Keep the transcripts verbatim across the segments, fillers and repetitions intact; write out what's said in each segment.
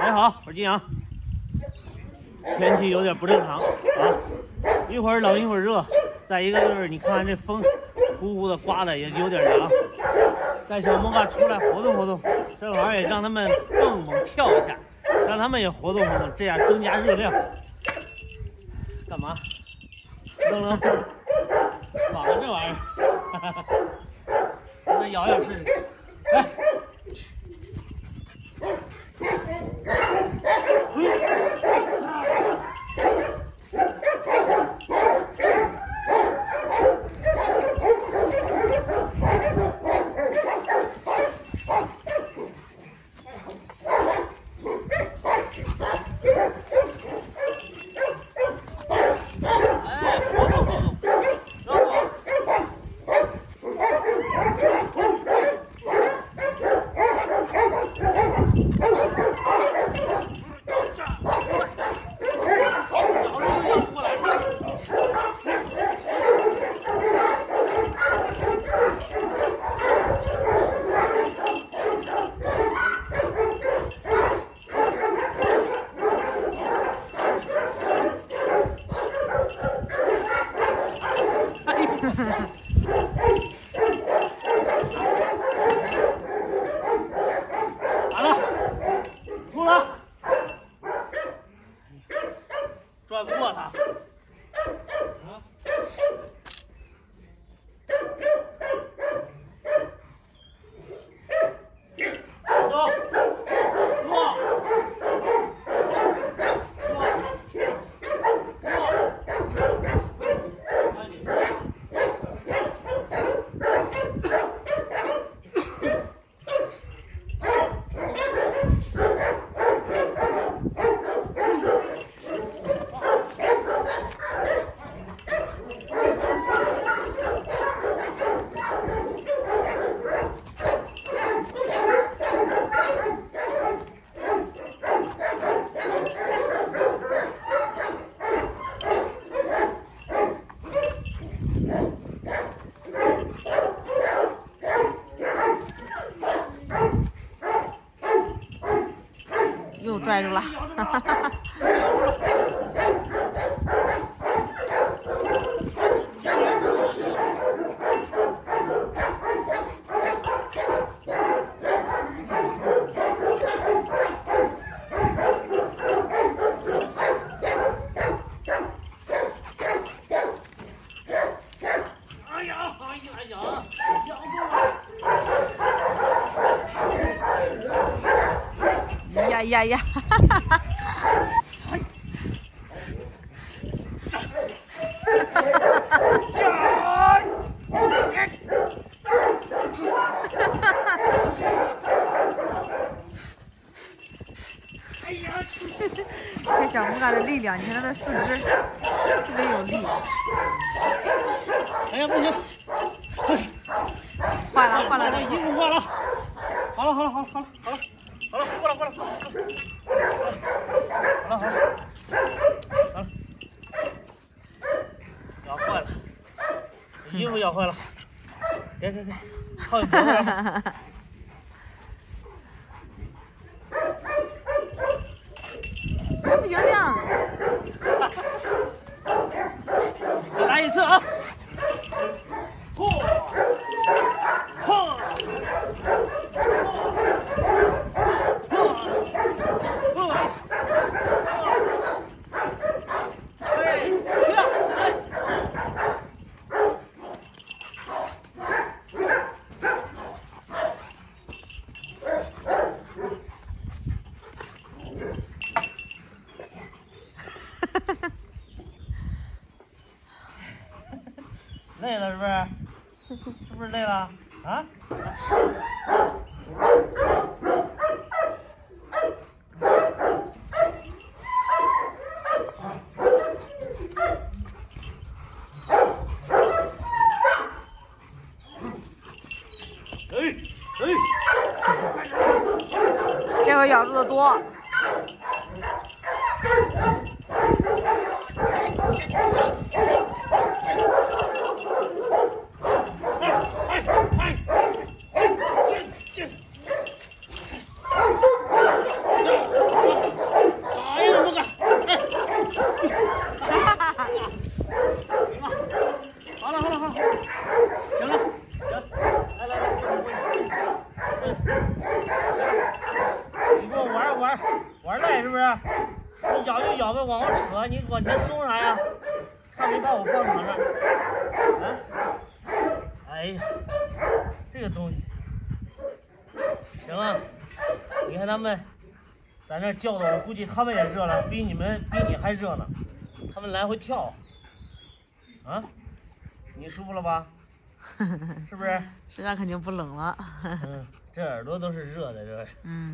大家好，我是金阳。天气有点不正常啊，一会儿冷一会儿热，再一个就是你看这风呼呼的刮的也有点凉。带小摩嘎出来活动活动，这玩意儿也让他们蹦蹦跳一下，让他们也活动活动，这样增加热量。干嘛？扔扔，网了这玩意儿，哈哈哈。我再咬咬试试，来。 完了，出了，转不过他。啊！走，坐。 又拽住了，哈哈哈！ 哎呀，哎呀呀，咬住了！ 呀呀呀！哈哈哈！看小摩嘎的力量，你看它的四肢特别有力。 哎呀，不行！ 换了换了， 把衣服换了。好了好了好了好了好了。 好了，过来过来过来，好了好了，好了，咬坏了，衣服咬坏了，给给给，靠你脖子上。 还不行这样， 再来一次啊！嚯！ 累了是不是？是不是累了啊？哎哎， 这回咬住的多。 玩玩赖是不是？你咬就咬呗，往后扯，你往前松啥呀？看没把我放躺这儿？啊？哎呀，这个东西，行了，你看他们在那叫的，我估计他们也热了，比你们比你还热呢。他们来回跳，啊，你舒服了吧？是不是？ 身上肯定不冷了。 嗯，这耳朵都是热的，这是。 嗯。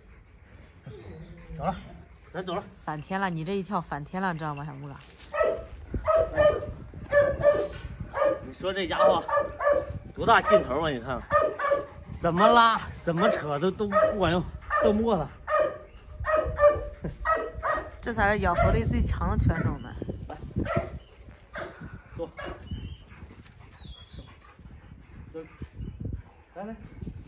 走了，咱走了。 反天了，你这一跳反天了，知道吗，小木哥？ 你说这家伙多大劲头啊？你看看，怎么拉怎么扯都都不管用，斗不过他。 这才是咬合力最强的犬种呢。 来，坐，来来，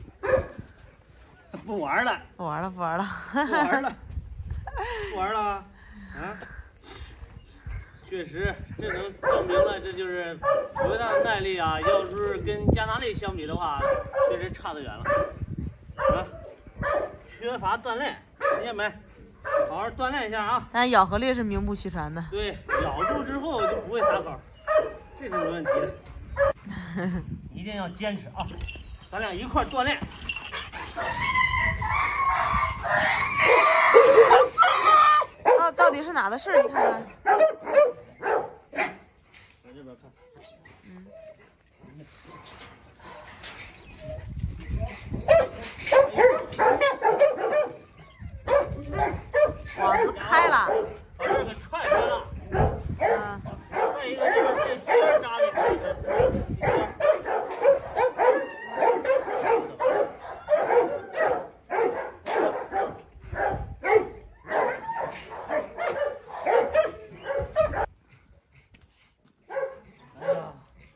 不玩了， 不玩了，不玩了， 不玩了，不玩了啊！啊，确实，这能证明了，这就是维纳的耐力啊。要是跟加纳利相比的话，确实差得远了啊，缺乏锻炼，听见没？好好锻炼一下啊！ 但是咬合力是名不虚传的。 对，咬住之后就不会撒口，这是没问题的。一定要坚持啊！咱俩一块锻炼。 到到底是哪的事儿？你看看。 往这边看。 嗯。网子开了， 把这给踹开了。 嗯。 再一个就是这尖儿扎的可以的。哎呀，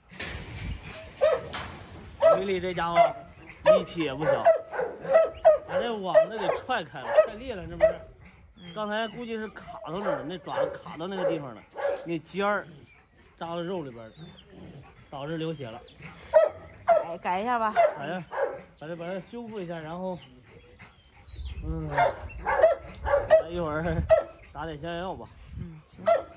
威力这家伙力气也不小。把这网子给踹开了，太厉害了，这不是？刚才估计是卡到那儿了，那爪子卡到那个地方了，那尖儿扎到肉里边了，导致流血了。 改改一下吧。 哎呀，把这把它修复一下，然后，嗯，一会儿打点消炎药吧。 嗯，行。